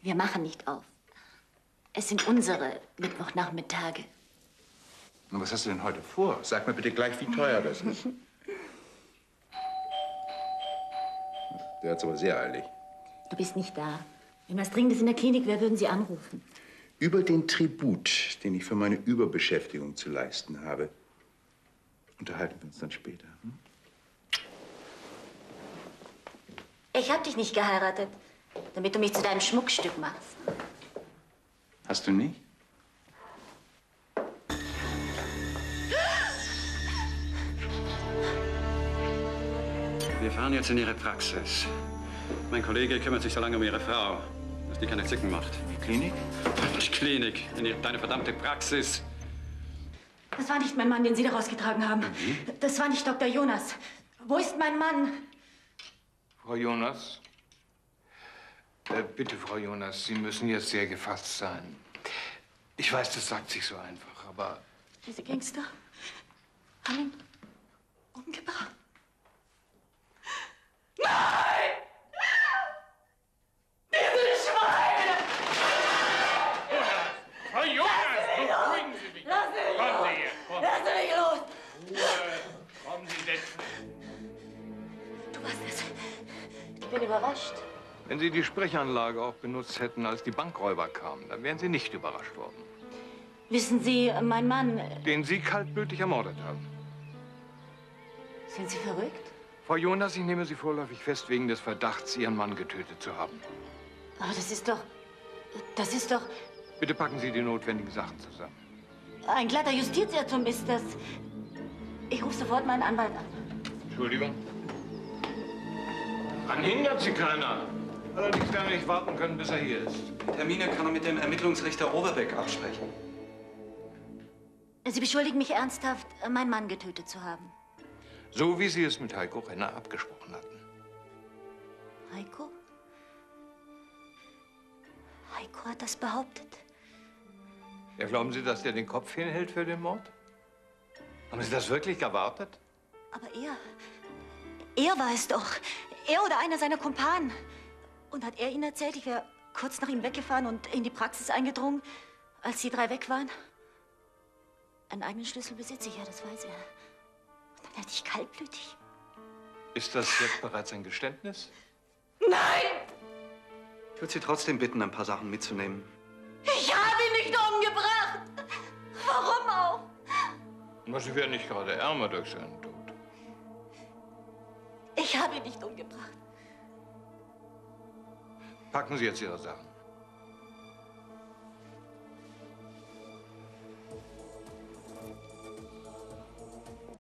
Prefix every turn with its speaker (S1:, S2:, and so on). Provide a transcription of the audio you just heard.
S1: Wir machen nicht auf. Es sind unsere Mittwochnachmittage.
S2: Und was hast du denn heute vor? Sag mir bitte gleich, wie teuer das ist. Der hat's aber sehr eilig.
S1: Du bist nicht da. Wenn was Dringendes in der Klinik wäre, würden Sie anrufen.
S2: Über den Tribut, den ich für meine Überbeschäftigung zu leisten habe, unterhalten wir uns dann später. Hm?
S1: Ich hab dich nicht geheiratet, damit du mich zu deinem Schmuckstück machst.
S2: Hast du nicht?
S3: Wir fahren jetzt in Ihre Praxis. Mein Kollege kümmert sich so lange um Ihre Frau, dass die keine Zicken macht.
S2: Die Klinik?
S3: Die Klinik, deine verdammte Praxis.
S1: Das war nicht mein Mann, den Sie da rausgetragen haben.
S2: Wie?
S1: Das war nicht Dr. Jonas. Wo ist mein Mann?
S4: Frau Jonas? Bitte, Frau Jonas, Sie müssen jetzt sehr gefasst sein. Ich weiß, das sagt sich so einfach, aber...
S1: Diese Gangster haben ihn umgebracht. Nein! Diese Schweine!
S4: Frau Jonas, beruhigen Sie mich.
S1: Lassen Sie mich
S4: Kommen
S1: los!
S4: Sie hier, kommen.
S1: Lassen Sie mich los!
S4: Ruhe. Kommen Sie, setzen.
S1: Du warst es. Ich bin überrascht.
S4: Wenn Sie die Sprechanlage auch benutzt hätten, als die Bankräuber kamen, dann wären Sie nicht überrascht worden.
S1: Wissen Sie, mein Mann...
S4: Den Sie kaltblütig ermordet haben.
S1: Sind Sie verrückt?
S4: Frau Jonas, ich nehme Sie vorläufig fest wegen des Verdachts, Ihren Mann getötet zu haben.
S1: Aber das ist doch... Das ist doch...
S4: Bitte packen Sie die notwendigen Sachen zusammen.
S1: Ein glatter Justizirrtum ist das. Ich rufe sofort meinen Anwalt an.
S4: Entschuldigung. Daran hindert Sie keiner. Allerdings werden wir nicht warten können, bis er hier ist.
S3: Termine kann er mit dem Ermittlungsrichter Overbeck absprechen.
S1: Sie beschuldigen mich ernsthaft, meinen Mann getötet zu haben.
S4: So wie Sie es mit Heiko Renner abgesprochen hatten.
S1: Heiko? Heiko hat das behauptet.
S4: Ja, glauben Sie, dass der den Kopf hinhält für den Mord? Haben Sie das wirklich erwartet?
S1: Aber er war es doch. Er oder einer seiner Kumpanen. Und hat er Ihnen erzählt, ich wäre kurz nach ihm weggefahren und in die Praxis eingedrungen, als Sie drei weg waren? Einen eigenen Schlüssel besitze ich, ja, das weiß er. Und dann werde ich kaltblütig.
S4: Ist das jetzt bereits ein Geständnis?
S1: Nein!
S3: Ich würde Sie trotzdem bitten, ein paar Sachen mitzunehmen.
S1: Ich habe ihn nicht umgebracht! Warum auch?
S4: Na, Sie werden nicht gerade ärmer durch seinen Tod.
S1: Ich habe ihn nicht umgebracht.
S4: Packen Sie jetzt Ihre Sachen.